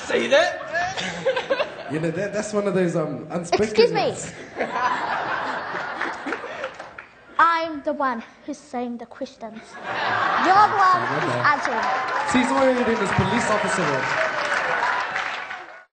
See that? You know, that's one of those unspoken... Excuse me. I'm the one who's saying the questions. You're the one who's answering. See, he's wearing it in his police officer.